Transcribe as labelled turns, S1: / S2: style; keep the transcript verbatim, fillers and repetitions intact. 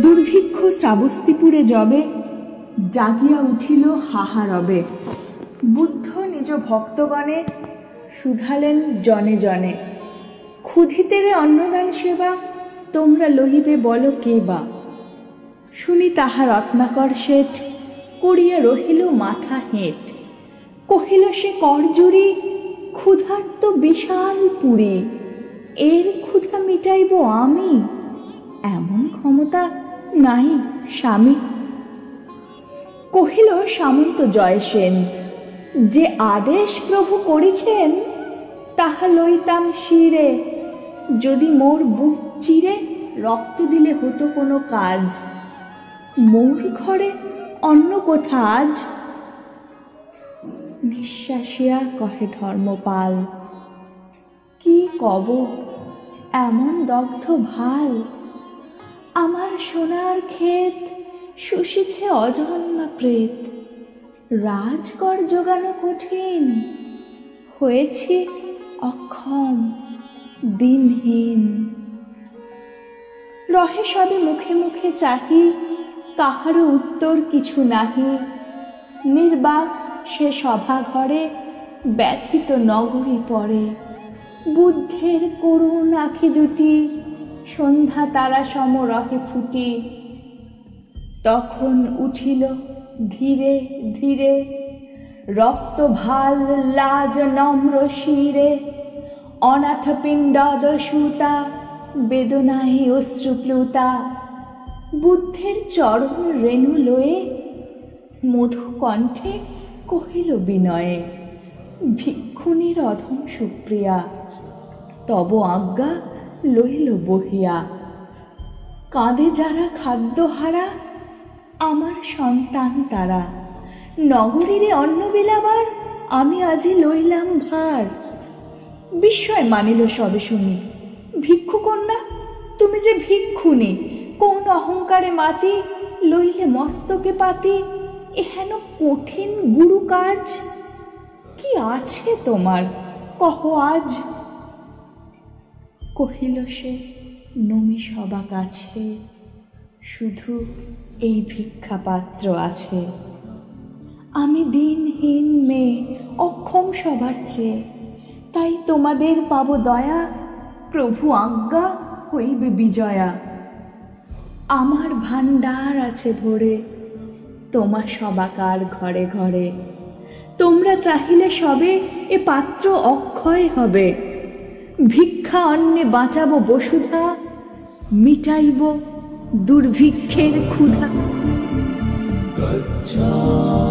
S1: দুর্ভিক্ষ শ্রাবস্তিপুরে যবে জাগিয়া উঠিল হাহারবে। বুদ্ধ নিজ ভক্তগণে শুধালেন জনে জনে, ক্ষুধিতেরে অন্নদান সেবা তোমরা লহিবে বলো কে বা। শুনি তাহার রত্নাকর শেঠ করিয়া রহিল মাথা হেঁট। কহিল সে করজুড়ি ক্ষুধার্ত বিশাল পুরী, এর ক্ষুধা মিটাইব আমি, এমন ক্ষমতা নাই স্বামী। কহিল সামন্ত জয়সেন, যে আদেশ প্রভু করিছেন তাহা লইতাম শিরে, যদি মোর বুক চিরে রক্ত দিলে হতো কোনো কাজ, মোর ঘরে অন্য কোথা আজ। নিঃশ্বাসিয়া কহে ধর্মপাল, কি কব এমন দগ্ধ ভাল, আমার সোনার ক্ষেত শুষিছে অজন্মা প্রেত, রাজকর জোগানো কঠিন, হয়েছি অক্ষম দিনহীন। রহে সবে মুখে মুখে চাহি, কাহারও উত্তর কিছু নাহি। নির্বাক সে সভা ঘরে ব্যথিত নগরী পড়ে, বুদ্ধের করুণ আখি দুটি সন্ধ্যা তারা সম রহে ফুটি। তখন উঠিল ধীরে ধীরে রক্ত ভাল লাজ নম্র শিরে, অনাথ পিণ্ডদ সুতা বেদনায় অশ্রুপ্লুতা। বুদ্ধের চরণ রেণু লয়ে মধু কণ্ঠে কহিল বিনয়ে, ভিক্ষুণীর অধম সুপ্রিয়া তব আজ্ঞা লইল বহিয়া। কাঁদে যারা খাদ্যহারা আমার সন্তান তারা, নগরীরে অন্ন বিলাবার আমি আজি লইলাম ভার। বিস্ময় মানিল সবে শুনি, ভিক্ষু কন্যা তুমি যে ভিক্ষুণী, কোন অহংকারে মাতি লইলে মস্তকে পাতি, এহেন কঠিন গুরু কাজ কি আছে তোমার কহ আজ। কহিল সে নমি সবা কাছে, শুধু এই ভিক্ষা পাত্র আছে। আমি দিনহীন মেয়ে অক্ষম সবার চেয়ে, তাই তোমাদের পাব দয়া, প্রভু আজ্ঞা হইবে বিজয়া। আমার ভাণ্ডার আছে ভরে তোমা সবাকার ঘরে ঘরে, তোমরা চাহিলে সবে এ পাত্র অক্ষয় হবে। ভিক্ষা অন্নে বাঁচাবো বসুধা, মিটাইব দুর্ভিক্ষের ক্ষুধা।